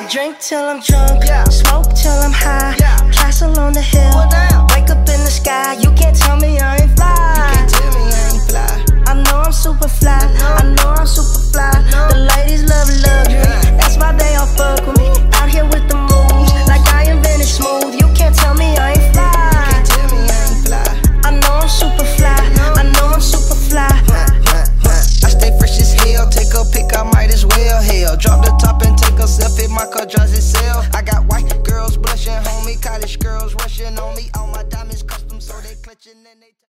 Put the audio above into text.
I drink till I'm drunk, smoke till I'm high, castle on the hill.